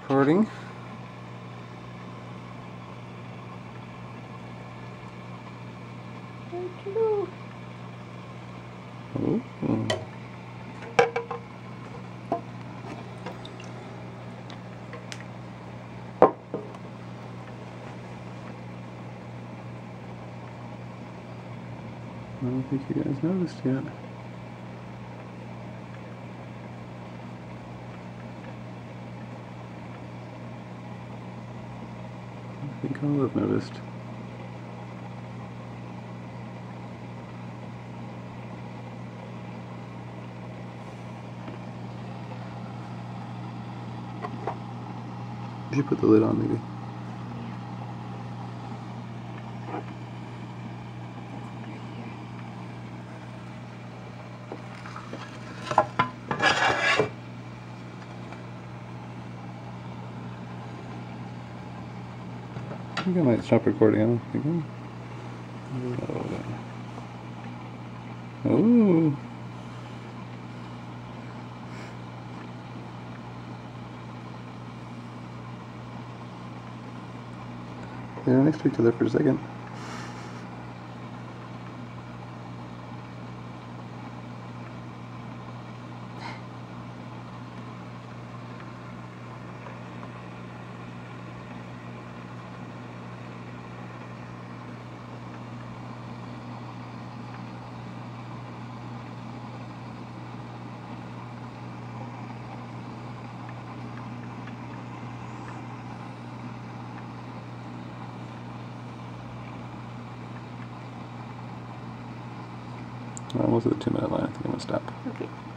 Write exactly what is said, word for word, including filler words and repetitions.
recording. Ooh. I don't think you guys noticed yet. I think all have noticed. You should put the lid on, maybe. I think I might stop recording. I don't think I'm... Oh. They're next to each other for a second. We're almost at the two minute line. I think I'm gonna stop. Okay.